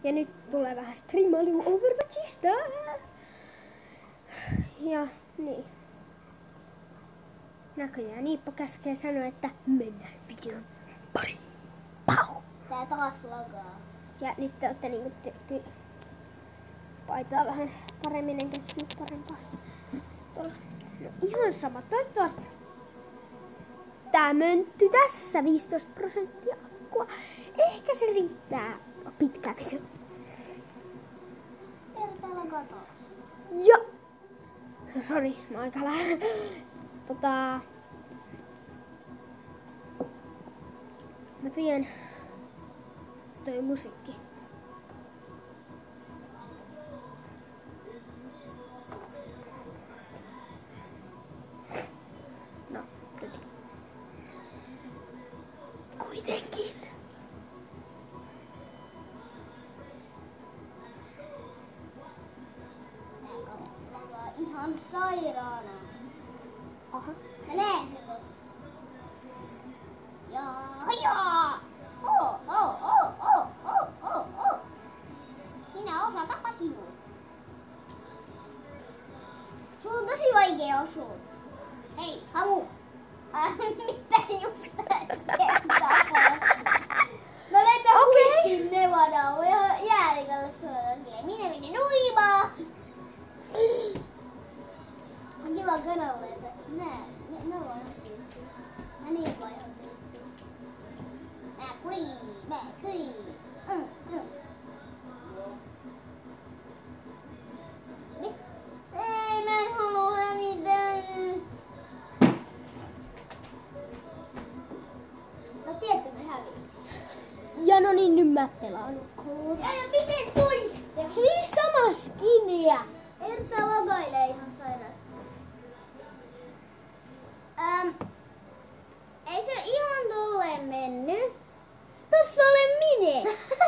Ja nyt tulee vähän striimailu Overwatchista. Ja niin. Näköjään Niippo käskee sanoa, että mennään videon pariin. Pau! Tää taas lagaa. Ja nyt te ootte niinku paitaa vähän paremmin, en keksinyt parempaa. Tuolla. No ihan sama, toivottavasti. Tää mönty tässä 15% akkua. Ehkä se riittää pitkään visio. Tää lagaa taas. Joo! Sori, mä aika lähellä. Mä tiedän toi musiikki. No, kuitenkin. Ihan sairaana. Aha. Menee! Ja. Minä osatapa sinua. Sulla on tosi vaikea osua. Hei, hamu. Mitä just äsken tapahtui? Mä lentän huikkiin Nevadaan. Mä ihan jäälikalle suoraan silleen. Minä menen uimaan. On kiva kanalle, että nää voi hakea. Mä niin voi hakea. Mä kui. Ei, mä en halua hävitä. No tiedätkö me hävitään. Ja no niin, nyt mä pelaan. Ja miten toiste? Siis sama skiniä. Erta logailee ihan sairaasti. Ei se ihan tolleen mennyt. Tossa olen minä.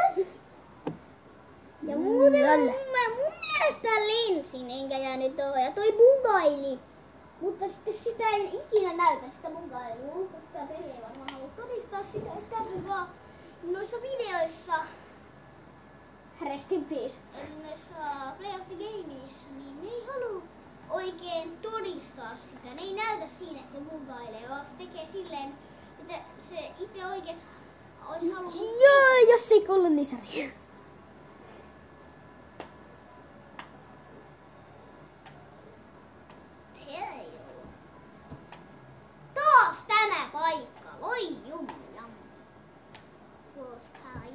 Ja muuten mun mielestä lensin enkä jäänyt tuohon. Ja toi bugaili. Mutta sitten sitä ei ikinä näytä sitä bugailua. Koska peli ei varmaan halua todistaa sitä, että bugaa noissa videoissa. Rest in peace. Noissa Play of the Gameissa, niin ne ei halua oikein todistaa sitä. Ne ei näytä siinä, että se bugailee, vaan se tekee silleen, että se itse oikeesti olisi halunnut. Joo, jos ei kuulu, niin sari. Taas tämä paikka, voi jumjam. Koska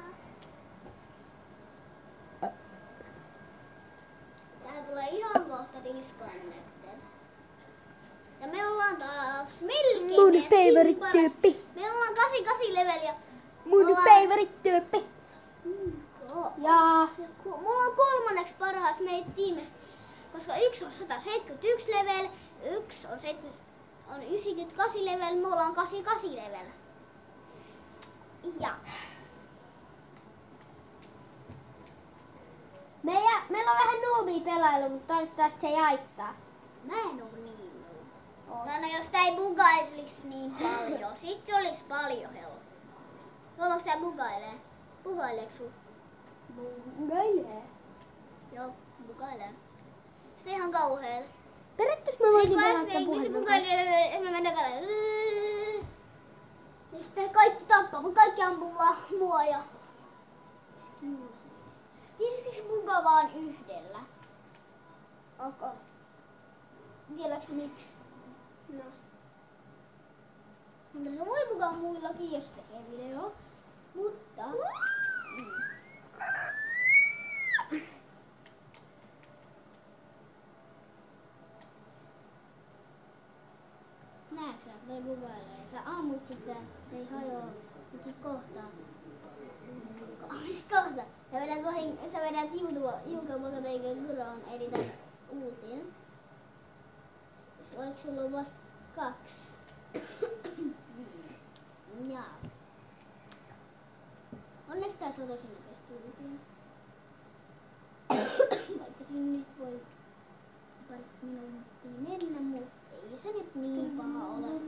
tää tulee ihan kohta disconnected. Ja me ollaan taas melkein Mun favorite tyyppi. Me ollaan 88 level ja Mun favorite tyyppi. Ja mulla on kolmanneksi parhaas meitä tiimistä, koska yksi on 171 level, yksi on 98 level, me ollaan 88 level. Ja Meillä on vähän noobia pelailu, mutta toivottavasti se ei haittaa. mä en oo niin noob. No jos tää ei bugailis niin paljon, sit se olis paljon helppoa. Haluatko tää bugailee? Bugaileeks sun? Bugailee. Joo, bugailee. Sitten ihan kauheeta. Periaatteessa mä voisin pelata Kun se puhelimen. bugailee, en mä mennä tällä. Ja sitten kaikki tappaa, mutta kaikki ampuu vaan mua ja... Tiesitkö se bugaa vaan yhdellä? Okay. Tiedätkö miksi? No. Mutta se voi bugaa muillakin, jos tekee video. Mutta... Näetkö sä, toi bugailee. Sä ammut sitä, se ei hajoa. Mut sit kohta. Kohta. Sä vedät Juukan Vakateiken Gyron eli tän ultin. Vaikka sulla on vasta 2. Ja. Onneksi tää on tosi nopeasti ultin. Vaikka siinä nyt voi pari minuuttia mennä, mutta ei se nyt niin paha ole.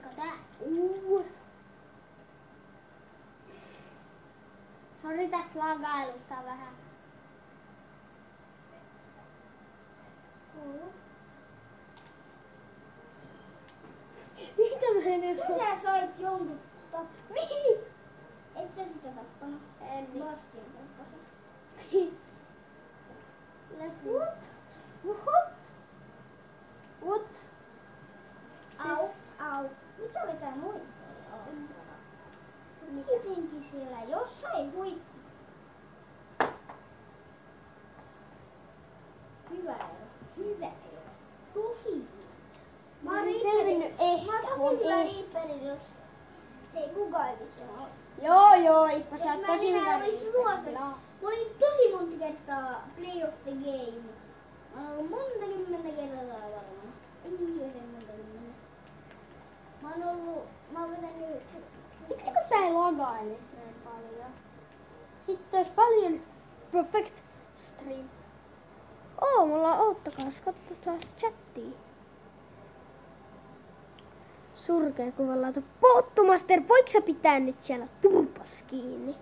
Oliko tää? Sori tästä lagailusta vähän. Mitä mä en edes oo? Sä soit jonkun Mihin? Et sä sitä tappanut? En niin. Bastion tappasin. What? What? Au, au. Mikä oli tää noin? Jotenkin siellä jossain huikki. Hyvä ero. Hyvä ero. Tosi. Mä oon selvinnyt ehkä. Mä oon tosi hyvä riipperi, jos se ei bugailisi. Joo, Ippa, sä oot tosi hyvä. Mä olin tosi monta kertaa Play of the Game. Mä oon ollut monta kymmentä kertaa varmaan. Ei oikein monta kymmentä. Mä oon vetänyt... Miksi kun tää ei lagaile näin paljon? Sitten olisi paljon perfect stream. Mulla oottakaas, katsotaan chattia. Surkea kuvanlaatu. Pottumaster, voitko sä pitää nyt siellä turpas kiinni?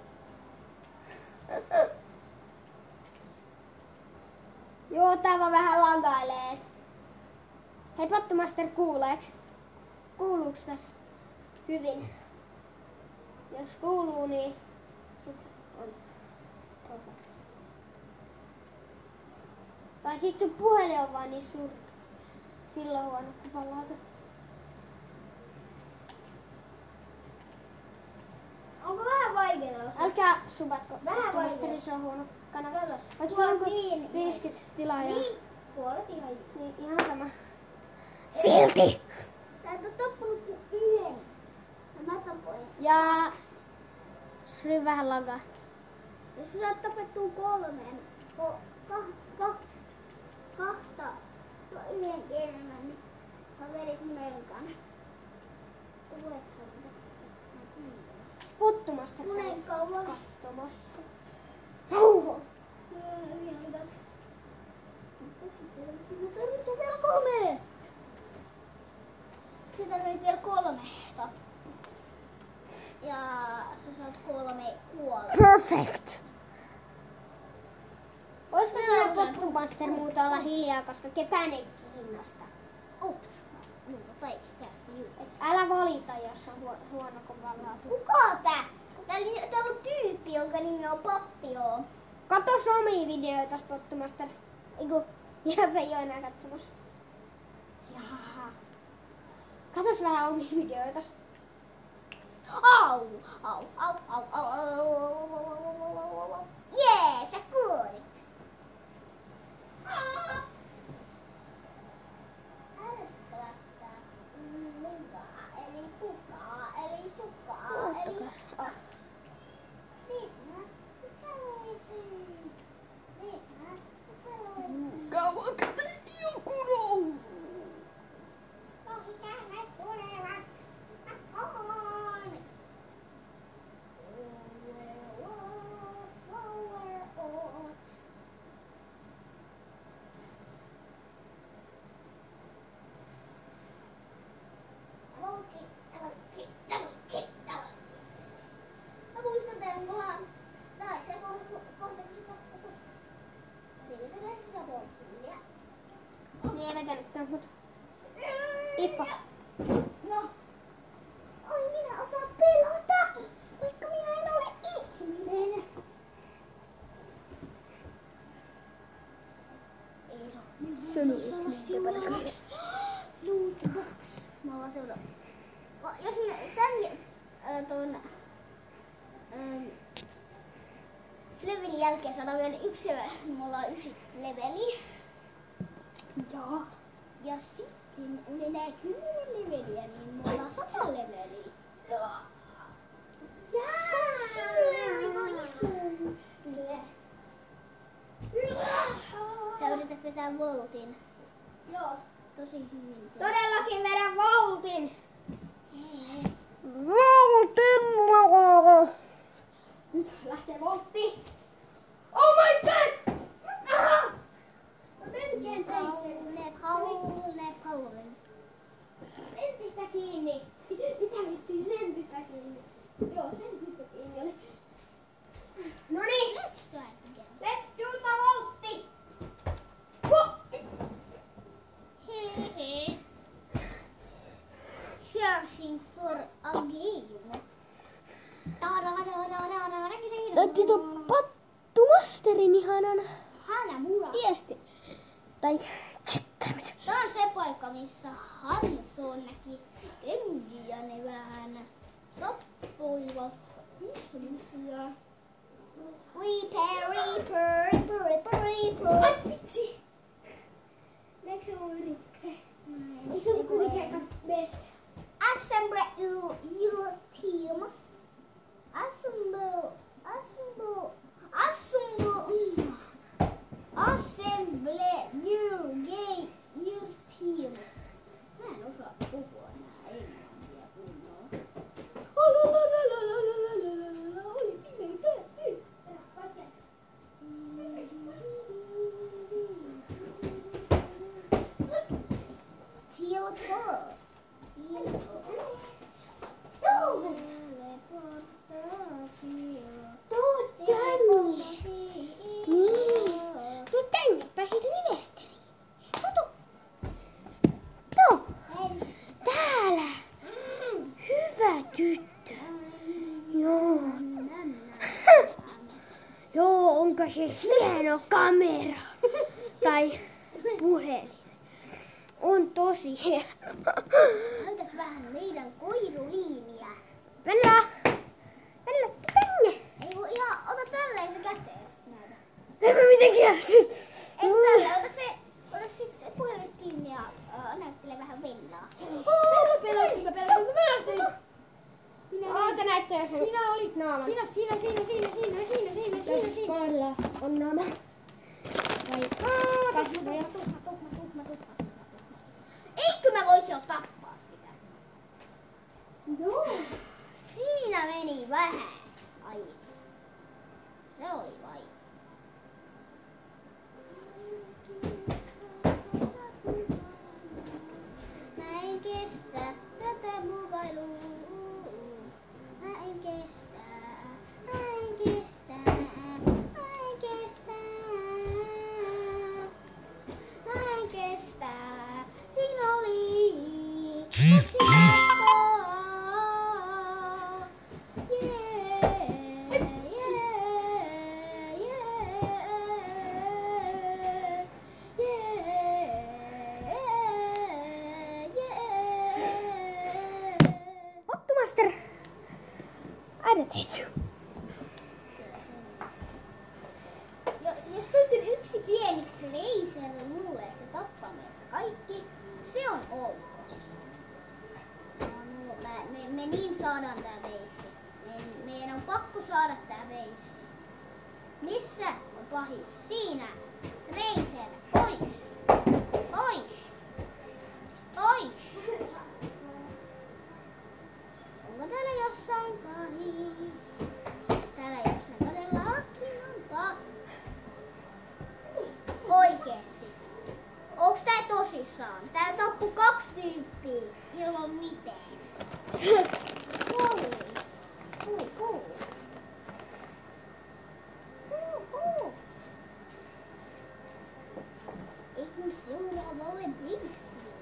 Joo, tää vaan vähän lagailee. Hei Pottumaster, kuuluuks tässä hyvin? Jos kuuluu, niin sit on perfect. Tai sit sun puhelin on vaan niin surkea. Silloin huono kuvanlaatu. Onko vähän vaikeaa? Älkää subatko. Vähän Pottumasteri, se on huono kanava. Kato, Vaikka tuolla se on niin. 50 tilaajaa. Niin, puolet ihan just. Niin, ihan sama. Silti! Sä et oo tappanut kuin yhden. Ja mä tapoin. Ja... Sri vähän lagaa. Jos sä saat tapettua kolmeen, kahta yhden kerran, niin sä vedit melkan. Tulet saada. Pottumasteri. Monen kauan. Katsomassa. Hauho! Yhden kaksi. Mä tarvitsen vielä 3. Sä tarvitset vielä 3 tappua. Ja sä saat 3 kuolemaa. Perfect! Olisiko sinä Pottumaster muuta olla hiljaa, koska ketään ei kiinnosta? Ups. Minulta taisi päästä juuri. Et älä valita, jos on huono kuvanlaatu. Kuka on tää? Täällä on tyyppi, jonka nimi on Pappio. Kato omia videoita, Pottumaster. Eiku, ihan se ei oo enää katsomassa. Jaha. Katos vähän omia videoita. Au! Au, au, au, au, au. Jee, sä kuolit. Ärsyttävää. Mukaa, eli kukaa, eli sukaa, eli sukaa. Kauan käteen joku on. Mä muistan tämän kohan. Tää on se kohta, kun sitä siitä tulee sitä porttia. Niin ei vetänytkään, mutta... Ippa. No. Oi, minä osaan pelata, vaikka minä en ole ihminen. Ei saa olla seuraavaksi. Lootbox. Mä ollaan seuraava. Jos me tän levelin jälkeen saadaan vielä 1 level, niin me ollaan 9 leveliä. Joo. Ja sitten yli nää 10 leveliä, niin me ollaan 100 leveliä. Joo. Aika iso. Sä yrität vetää voltin. Joo. Tosi hyvin. Todellakin vedän voltin. Voltin! Nyt lähtee voltti. Oh my god! Mä melkein tein sen. Ne pallolle. Entistä kiinni. Hanamura. viesti. Tai chattaamisen. Tää on se paikka, missä Hanson näki Tenji ja ne vähän tappoivat ihmisiä. Reaper. Ai vitsi! Näetkö se mun yrityksen? Eikö se ollut kuitenkin aika best? Assemble your teams. Assemble your team. Mä en osaa puhua enää englantia kunnolla. Oli pimeitä. Teleport. Tuu tänne. Niin. Tuu tänne, pääsit livesteliin. Tuu. Täällä. Hyvä tyttö. Joo. Joo, onko se hieno kamera? Tai puhelin. On tosi hieno. Näytäs vähän meidän koiruliiniä. Vella, tänne. Ei voi ihan, ota tälleen se käteen. Näytä. Eipä mitenkään. Ei tällä, ota sit puhelimesta kiinni ja näyttele vähän Vellaa. Mä pelästyin. Oota näyttää sen. Siinä olit naama. Siinä. Parla on naama. Vai kasvoja. Eikö mä voisin jo tappaa sitä? Joo. Siinä meni vähän. Ai. Se oli vai. Mä en kestä tätä mukailua. Mä en kestä. Siinä oli kaksi nappaa. Ottomaster. Aina teet. Jos löytyy yksi pieni tracer mulle, että se tappaa meitä kaikki, se on ok. Me niin saadaan tää veissi. Meidän on pakko saada tää veissi. Missä on pahis? Siinä. Tracer, pois. Onko täällä jossain pahis? Täällä jossain todellakin on pahis. Oikeesti. Onks tää tosissaan? Tää tappui 2 tyyppiä ilman mitään. Ei kun seuraavalle Blinksille.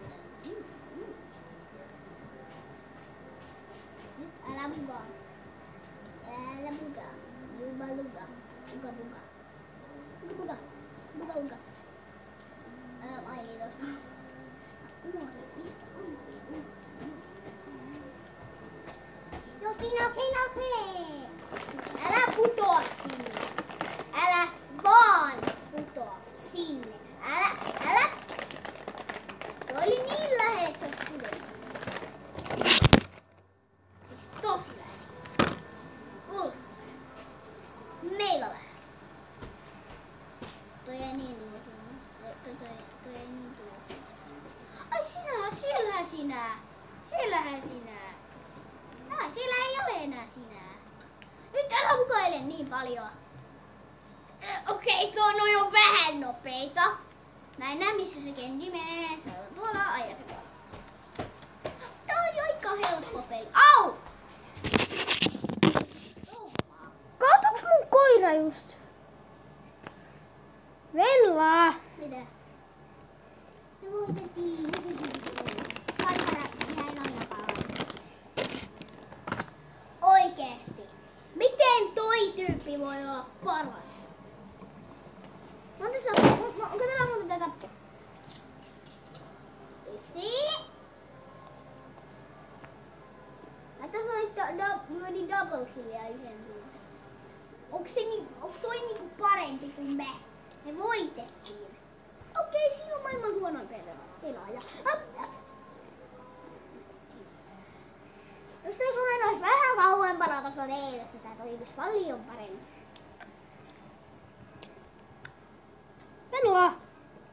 Nyt älä bugaa. Juba luga. Buga. Ai niin tosta. Mistä on? Älä putoa sinne. Älä vaan putoa sinne. Älä. Toi oli niin lähellä, että sä pudotit. Siis tosi lähellä. Meillä lähellä. Toi ei niin tulossa. Toi ei niin tulossa. Ai siellähän sinä. Ai, siellä ei ole enää sinä. Nyt älä mukaile niin paljon. Okei, tuo noin on vähän nopeita. Mä en näe missä se Kenji menee. Se on tuolla ja se tuolla. Tää on aika helppo peli. Au! Kaatuks mun koira just? Vella! Mitä? Me voitettiin. Kaikara jäi noin paljon. Oikeesti. Miten toi tyyppi voi olla paras? Robloxille ja yhden siihen. Onks toi niinku parempi kuin me? Me voitettiin. Okei, siinä on maailman huonoin pelaaja. Jos toi komento olisi vähän kauempana tuosta TV:stä, tää toimisi paljon paremmin. Venla!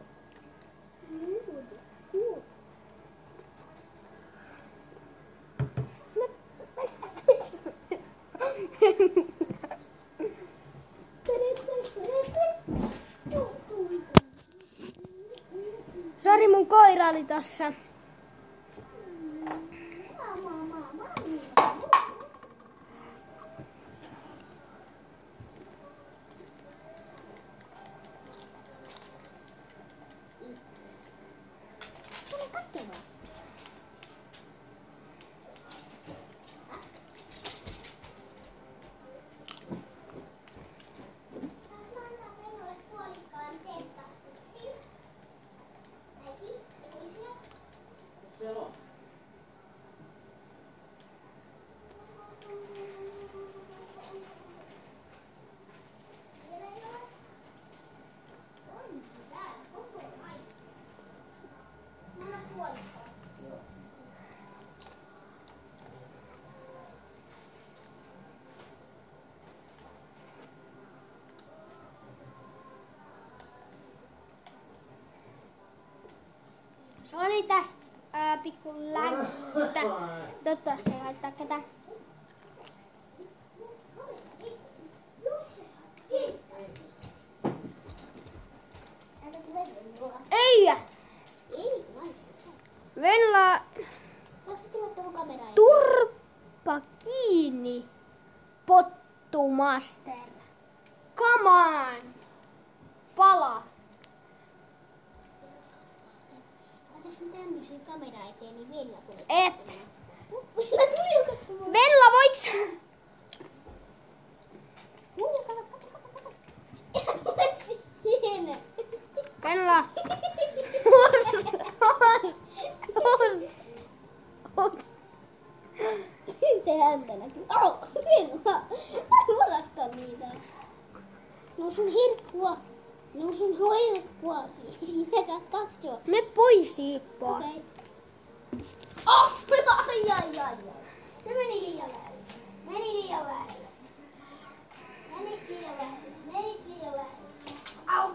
Sori, mun koira oli tossa. Se oli tästä pikku lämmintä. Toivottavasti ei haittaa ketään. Ei! Venla! Turpa kiinni! Pottumaster! Come on! Pala! Laitais nyt tämmösen kamera eteen, niin Venla tulee. Et! Venla tuli jo katsomaan. Venla, voiks? Venla! Se häntä näkyy. Au! Venla! Mä varastan niitä. Ne on sun herkkua. Ne on sun herkkua. Sinä saat 2 juo. Me pois Siippoa. Okei. Oh! Ai. Se meni liian lähelle. Meni liian lähelle. Au.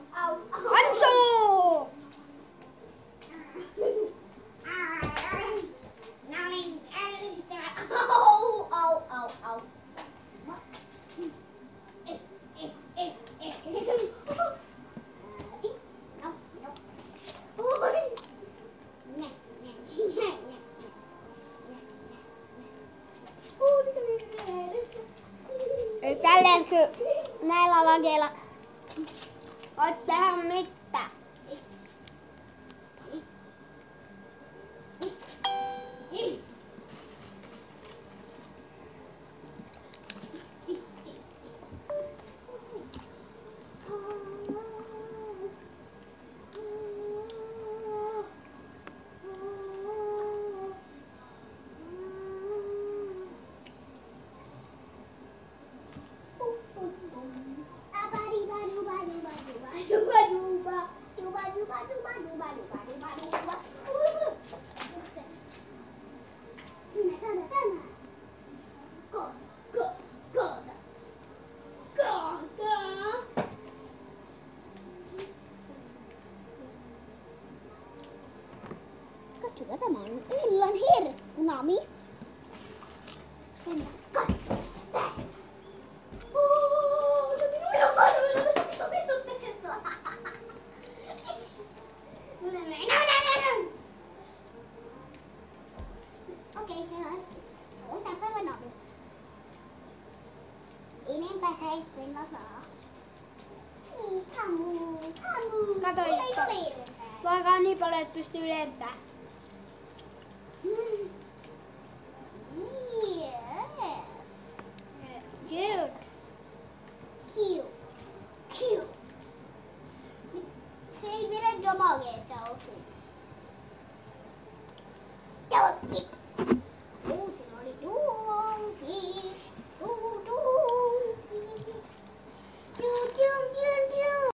Anso! No niin, ällistyttävä. Au. Tälleen kyllä näillä lageilla voit tehdä mitään. Katsokaa, tämä on illan herkku, Nami. Katso sitä. Okei, se on tämän päivän Nami. Enempää sä et Venla saa. Niin, Tamu. Kato, vaikka niin paljon, että pystyy lentämään. Yes. Cute. Se ei vedä damagea, että osuu.